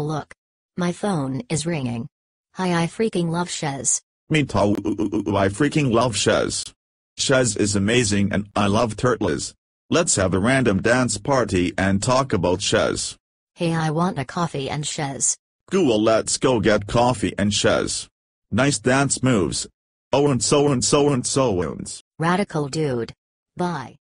look. My phone is ringing. Hi, I freaking love chezz. Me too, I freaking love chezz. Chezz is amazing and I love turtles. Let's have a random dance party and talk about chezz. Hey, I want a coffee and chezz. Cool, let's go get coffee and chezz. Nice dance moves. Oh and so and so and so and. Radical dude. Bye.